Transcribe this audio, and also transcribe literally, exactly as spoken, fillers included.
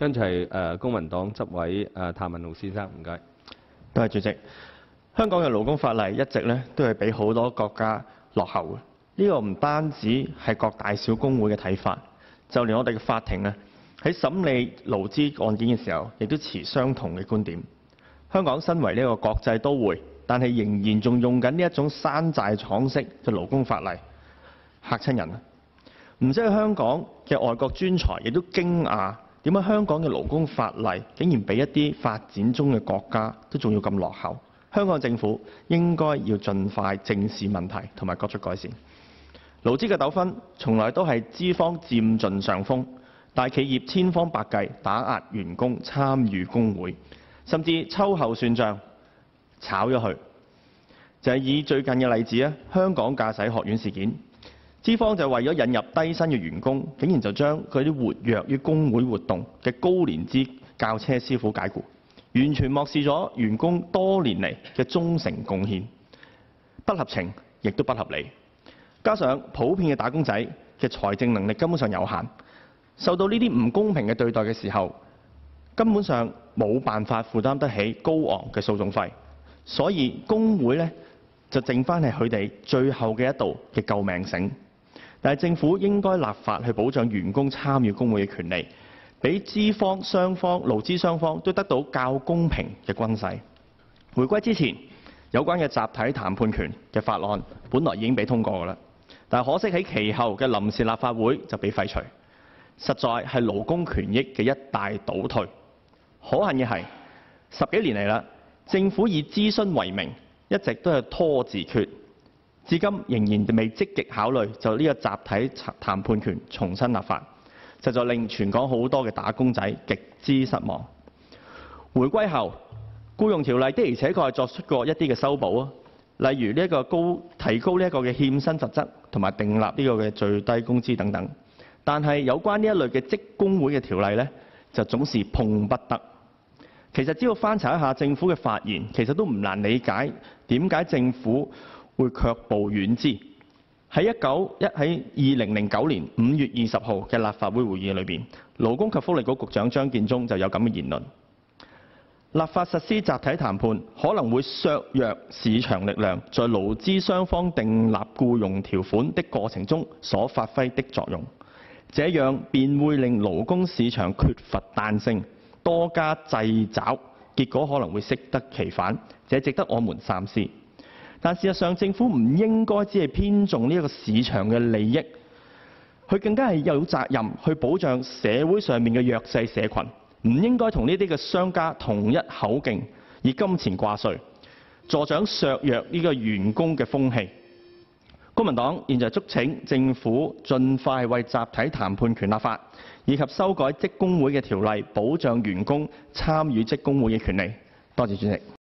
跟住係誒公民黨執委誒譚文豪先生，唔該。 多謝主席。香港嘅勞工法例一直咧都係比好多國家落後嘅。呢個唔單止係各大小工會嘅睇法，就連我哋嘅法庭咧喺審理勞資案件嘅時候，亦都持相同嘅觀點。香港身為呢個國際都會，但係仍然仲用緊呢一種山寨廠式嘅勞工法例，嚇親人啊！唔止係香港嘅外國專才，亦都驚訝點解香港嘅勞工法例竟然比一啲發展中嘅國家都仲要咁落後。香港政府應該要盡快正視問題同埋作出改善。勞資嘅糾紛從來都係資方佔盡上風，大企業千方百計打壓員工參與工會，甚至秋後算賬炒咗佢。就係以最近嘅例子啊，香港駕駛學院事件，資方就為咗引入低薪嘅員工，竟然就將佢啲活躍於工會活動嘅高年資教車師傅解僱，完全漠視咗員工多年嚟嘅忠誠貢獻，不合情亦都不合理。加上普遍嘅打工仔嘅財政能力根本上有限，受到呢啲唔公平嘅對待嘅時候，根本上冇辦法負擔得起高昂嘅訴訟費，所以工會呢，就剩翻係佢哋最後嘅一道嘅救命繩。但係政府應該立法去保障員工參與工會嘅權利，俾資方雙方勞資雙方都得到較公平嘅均勢。回歸之前，有關嘅集體談判權嘅法案本來已經被通過㗎啦，但係可惜喺其後嘅臨時立法會就被廢除，實在係勞工權益嘅一大倒退。可恨嘅係十幾年嚟啦，政府以諮詢為名，一直都係拖字訣，至今仍然未積極考慮就呢個集體談判權重新立法，實在令全港好多嘅打工仔極之失望。回歸後，僱傭條例的而且確係作出過一啲嘅修補啊，例如呢一個高提高呢一個嘅欠薪罰則，同埋訂立呢個嘅最低工資等等。但係有關呢一類嘅職工會嘅條例呢，就總是碰不得。其實只要翻查一下政府嘅發言，其實都唔難理解點解政府會卻步遠之。喺一九一喺二零零九年五月二十號嘅立法會會議裏邊，勞工及福利局局長張建宗就有咁嘅言論：立法實施集體談判可能會削弱市場力量在勞資雙方訂立僱傭條款的過程中所發揮的作用，這樣便會令勞工市場缺乏彈性，多加掣肘，結果可能會適得其反，這值得我們三思。但事實上，政府唔應該只係偏重呢一個市場嘅利益，佢更加係有責任去保障社會上面嘅弱勢社群，唔應該同呢啲嘅商家同一口徑，以金錢掛帥，助長削弱呢個員工嘅風氣。公民黨現在促請政府盡快為集體談判權立法，以及修改職工會嘅條例，保障員工參與職工會嘅權利。多謝主席。